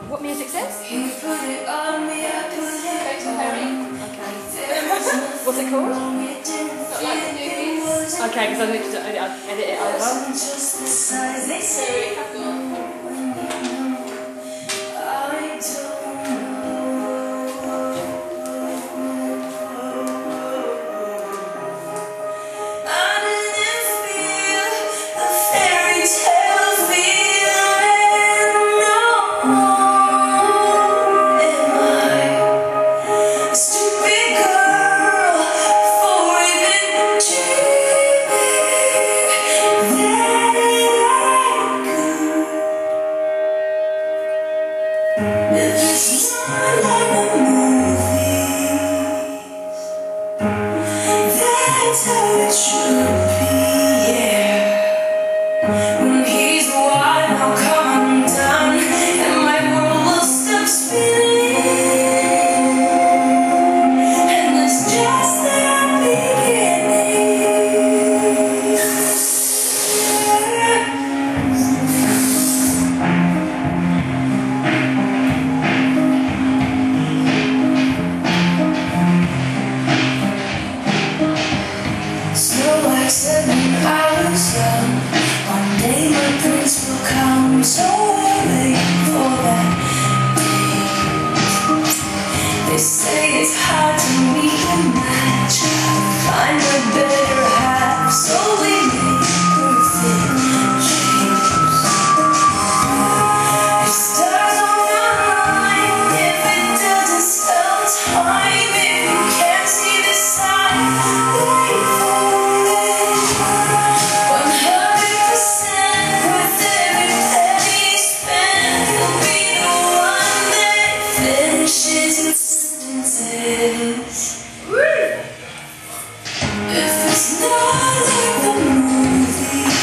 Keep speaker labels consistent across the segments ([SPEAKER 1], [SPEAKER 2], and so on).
[SPEAKER 1] What music says?
[SPEAKER 2] You put it on me, I put it on.
[SPEAKER 1] Okay. What's it called?
[SPEAKER 2] Not like the movies.
[SPEAKER 1] Okay, because I need to edit it over.
[SPEAKER 2] Just the size they say. I don't know. I didn't feel the fairy tale feeling no more. Am I a stupid girl for even dreaming that I could? If it's not like a movie, that's how it should be, yeah. When he's wide, I'll come undone, and my world will stop spinning. And it's just the beginning. So I said when I was young, one day my prince will come. So I wait for that day. They say it's hard to meet a match, find a better half, so we make perfect dreams. If stars don't align, if it doesn't spell time, if you can't see the sign, wait for it. 100% with every penny spent, he'll be the one that finishes its sentences. If it's not like the movies,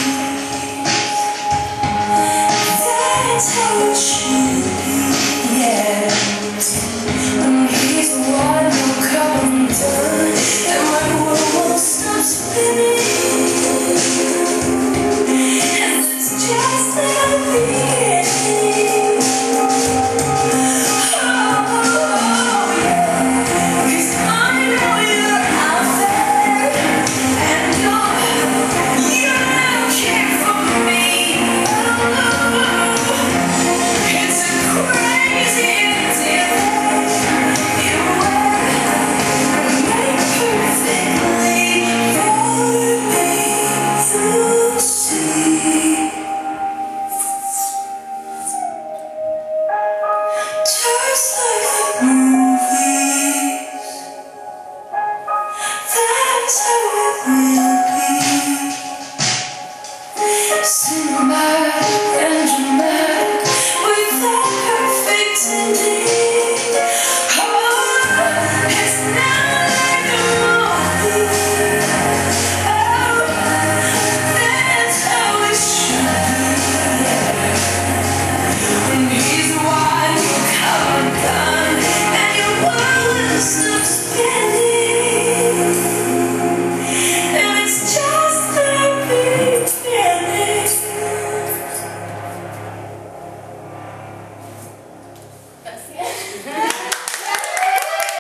[SPEAKER 2] that's how it should be, yeah. When he's the one who'll come undone, and my world won't stop spinning. And it's just the beginning. Oh, yeah. 'Cause I know you're out there, and you don't care for me. It's a crazy idea. You were made perfectly for me to see. Just like the movies, that's how it will be. Cinematic and dramatic.